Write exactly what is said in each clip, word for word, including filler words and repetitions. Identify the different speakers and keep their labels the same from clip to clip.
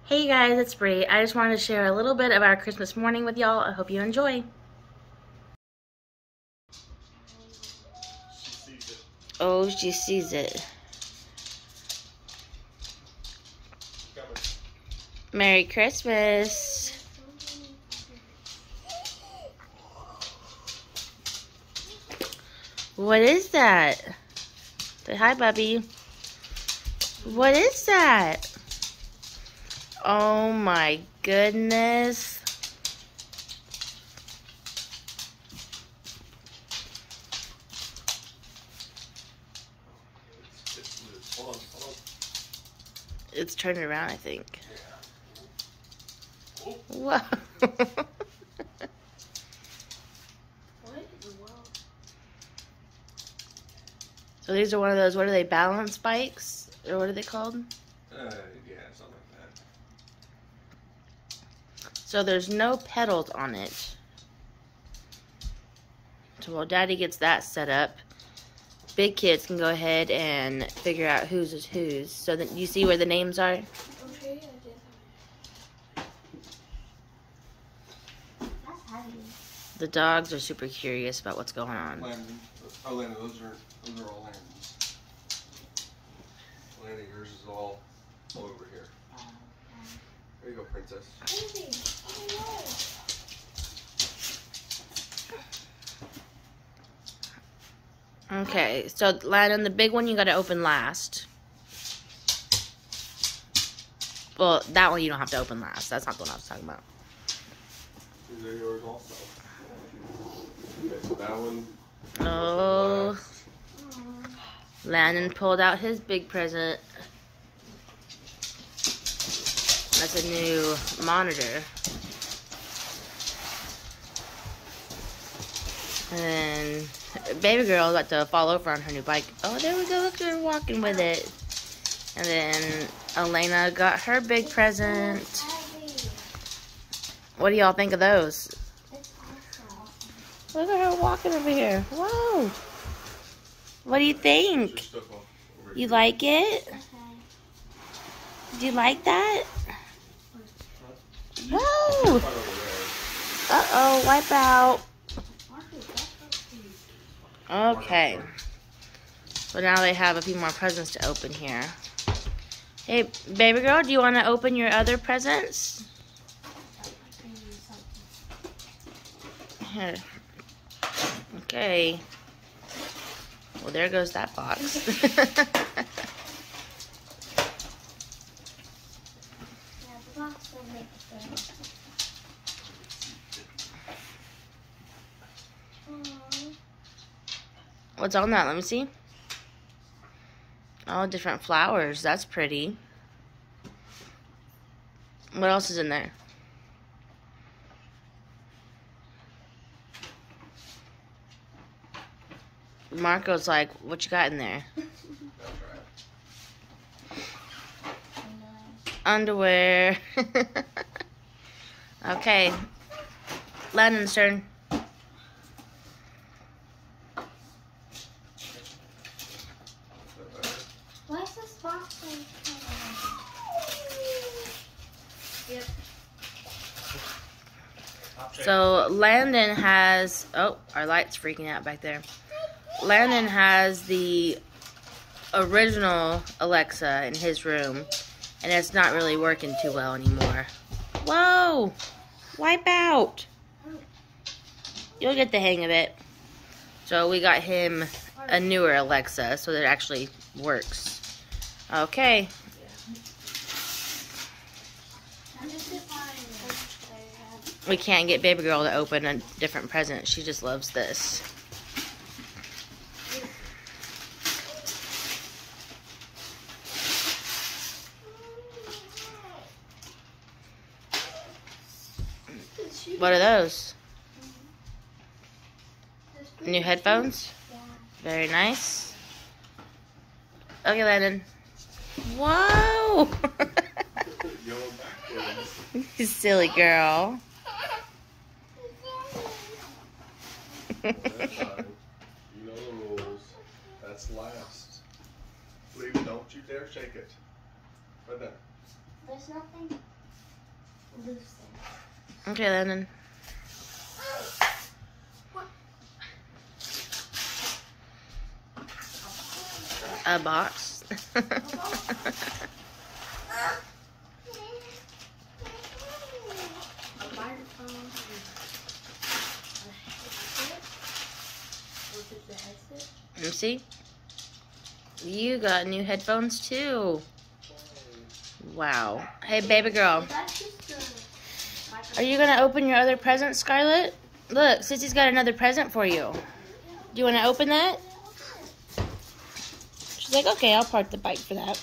Speaker 1: Hey guys, it's Bree. I just wanted to share a little bit of our Christmas morning with y'all. I hope you enjoy. Oh, she sees it. Merry Christmas. What is that? Say hi, Bubby. What is that? Oh my goodness. It's turning around, I think. Whoa. So these are one of those, what are they, balance bikes? Or what are they called?
Speaker 2: Uh, yeah, something like that.
Speaker 1: So there's no pedals on it. So while Daddy gets that set up, big kids can go ahead and figure out whose is whose. So that you see where the names are?
Speaker 3: Okay, I did. That's heavy.
Speaker 1: The dogs are super curious about what's going on.
Speaker 2: Landon. Oh, Landon, those are, those are all Landon's. Landon, yours is all over here. There you go, princess.
Speaker 1: Okay, so Landon, the big one you gotta open last. Well, that one you don't have to open last. That's not the one I was talking about.
Speaker 2: These are yours also. Okay, so that one.
Speaker 1: Oh. Landon pulled out his big present. That's a new monitor. And then baby girl about to fall over on her new bike. Oh, there we go. Look, they're walking with it. And then Elena got her big present. What do y'all think of those? Look at her walking over here. Whoa. What do you think? You like it? Do you like that? Whoa. Uh-oh, wipe out. Okay. So now they have a few more presents to open here. Hey, baby girl, do you want to open your other presents? Here. Okay. Well, there goes that box. What's on that? Let me see. Oh, different flowers. That's pretty. What else is in there? Marco's like, what you got in there? Underwear. Okay. Landon's turn.
Speaker 3: Why is this box so Yep.
Speaker 1: So Landon has, oh, our light's freaking out back there. Landon has the original Alexa in his room, and it's not really working too well anymore. Whoa! Wipe out! You'll get the hang of it. So we got him a newer Alexa, so that it actually works. Okay. We can't get baby girl to open a different present. She just loves this. What are those? New headphones?
Speaker 3: Yeah.
Speaker 1: Very nice. Okay, Landon. Whoa! You silly girl.
Speaker 2: That's fine. You know the rules. That's last. Please don't you dare shake it. Right there.
Speaker 3: There's nothing. loosen.
Speaker 1: Okay, Landon. A box.
Speaker 3: A microphone. A headset.
Speaker 1: Let me see. You got new headphones too. Wow. Hey, baby girl. Are you gonna open your other present, Scarlett? Look, Sissy's got another present for you. Do you want to open that? She's like, okay, I'll park the bike for that.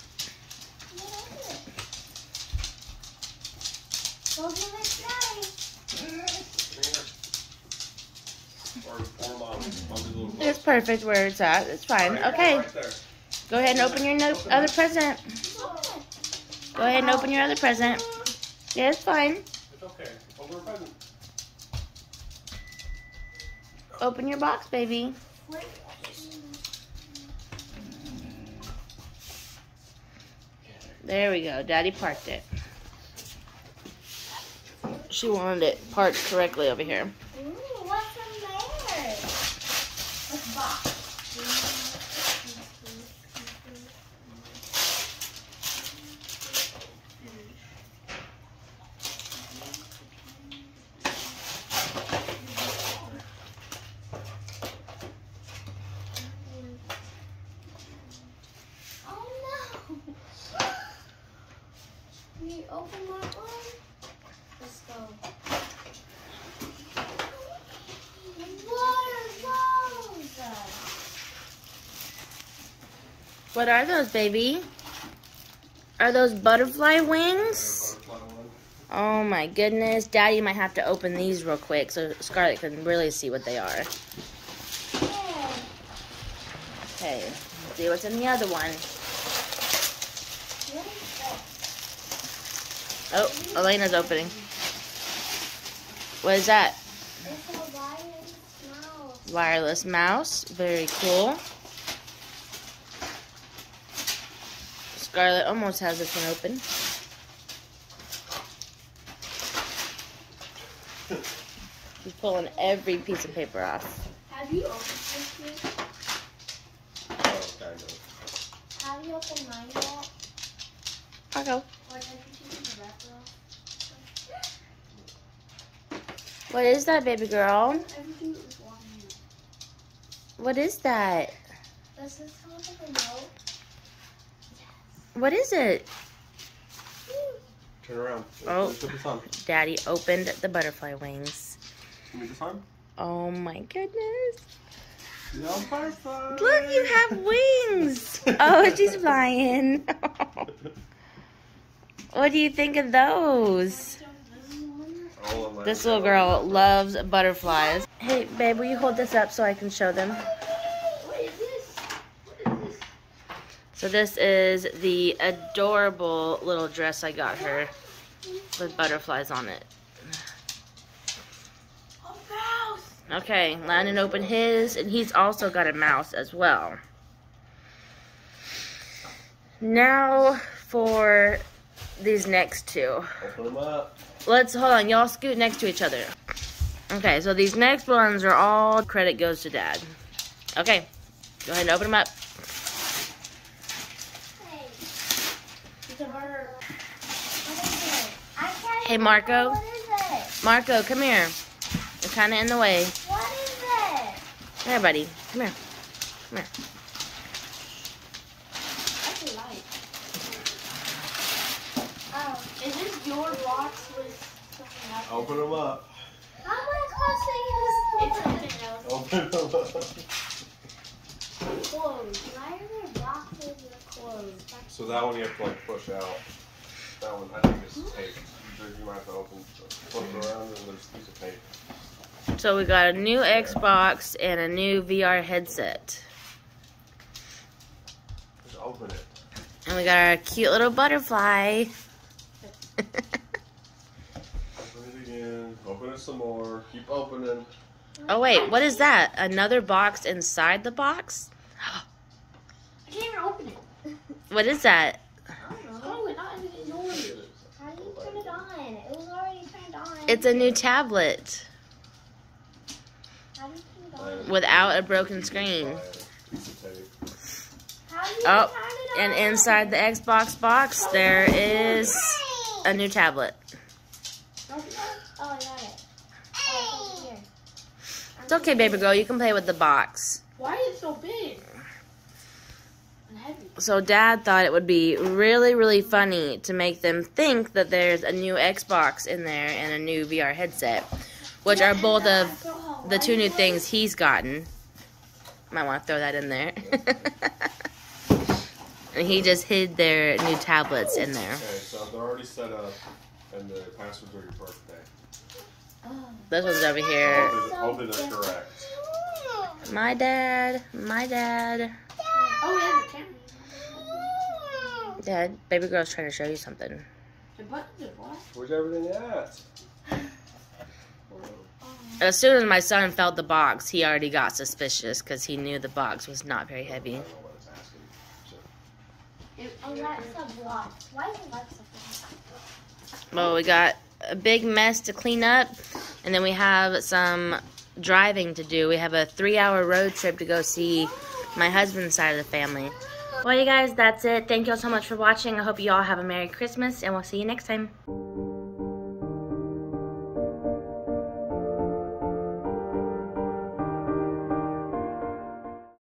Speaker 1: It's perfect where it's at. It's fine. Okay. Go ahead and open your no other present. Go ahead and open your other present. Yeah, it's fine.
Speaker 2: It's okay. Open a present.
Speaker 1: Open your box, baby. There we go. Daddy parked it. She wanted it parked correctly over here.
Speaker 3: Ooh, what's in there? What's box? Open my one. Let's go. What are those?
Speaker 1: What are those, baby? Are those butterfly wings? Oh my goodness. Daddy might have to open these real quick so Scarlett can really see what they are.
Speaker 3: Yeah.
Speaker 1: Okay, let's see what's in the other one.
Speaker 3: What is that?
Speaker 1: Oh, Elena's opening. What is that?
Speaker 3: It's a wireless mouse.
Speaker 1: Wireless mouse. Very cool. Scarlett almost has this one open. She's pulling every piece of paper off.
Speaker 3: Have you opened this yet?
Speaker 2: Oh, kind of.
Speaker 3: Have you opened mine yet?
Speaker 1: Arco.
Speaker 3: Or have you taken the wrapper off?
Speaker 1: What is that, baby girl?
Speaker 3: Everything is walking out.
Speaker 1: What is that?
Speaker 3: Does this come with a note?
Speaker 1: What is it?
Speaker 2: Turn around.
Speaker 1: Oh.
Speaker 2: Put this on.
Speaker 1: Daddy opened the butterfly wings.
Speaker 2: Give me this on.
Speaker 1: Oh my goodness.
Speaker 2: No butterfly.
Speaker 1: Look, you have wings. Oh, she's flying. What do you think of those? This little girl loves butterflies. Hey, babe, will you hold this up so I can show them?
Speaker 3: What is this? What is this?
Speaker 1: So this is the adorable little dress I got her with butterflies on it.
Speaker 3: A mouse.
Speaker 1: Okay, Landon opened his, and he's also got a mouse as well. Now for these next two.
Speaker 2: Open them up.
Speaker 1: Let's, hold on, y'all scoot next to each other. Okay, so these next ones are all credit goes to Dad. Okay, go ahead and open them up.
Speaker 3: Hey. It's a bird. What is it? I can't
Speaker 1: Hey,
Speaker 3: even
Speaker 1: Marco.
Speaker 3: tell What is it?
Speaker 1: Marco, come here. You're kind of in the way.
Speaker 3: What is it?
Speaker 1: Come here, buddy. Come here. Come here.
Speaker 3: That's a light. Oh, is this your box with something else?
Speaker 2: Open them up.
Speaker 3: How am I supposed to use? It's something else.
Speaker 2: Open them up.
Speaker 3: Clothes. Why are there boxes with clothes? That's
Speaker 2: So that one you have to like push out. That one I think is tape. You might have to open, flip it around, and there's a piece of tape.
Speaker 1: So we got a new Xbox and a new V R headset.
Speaker 2: Just open it.
Speaker 1: And we got our cute little butterfly.
Speaker 2: Open it again. Open it some more. Keep opening.
Speaker 1: Oh wait, what is that? Another box inside the box?
Speaker 3: I can't even open it.
Speaker 1: What is that?
Speaker 3: I don't know. Oh, it's not even yours. How do you turn it on? on? It was already turned on.
Speaker 1: It's a new tablet
Speaker 3: How do you turn it on?
Speaker 1: without a broken screen.
Speaker 3: How do you
Speaker 1: Oh,
Speaker 3: turn it
Speaker 1: and
Speaker 3: on?
Speaker 1: inside the Xbox box, there is a new tablet.
Speaker 3: Oh, I got it. Oh, it's over here.
Speaker 1: It's okay, baby girl. You can play with the box.
Speaker 3: Why is it so big and heavy?
Speaker 1: So Dad thought it would be really, really funny to make them think that there's a new Xbox in there and a new V R headset, which are both of the two new things he's gotten. Might want to throw that in there. And he just hid their new tablets in there.
Speaker 2: Okay, so they're already set up, and the passwords are your birthday.
Speaker 1: This one's over here.
Speaker 2: Hopefully, hopefully they're correct.
Speaker 1: My dad, my dad.
Speaker 3: Oh, yeah, the camera.
Speaker 1: Dad, baby girl's trying to show you something.
Speaker 3: The buttons are what?
Speaker 2: Where's everything at?
Speaker 1: As soon as my son felt the box, he already got suspicious because he knew the box was not very heavy.
Speaker 2: I don't know what it's asking. So,
Speaker 3: Alexa blocked. Why is Alexa blocked?
Speaker 1: Well, we got a big mess to clean up, and then we have some driving to do. We have a three-hour road trip to go see my husband's side of the family. Well, you guys, that's it. Thank you all so much for watching. I hope you all have a Merry Christmas, and we'll see you next time.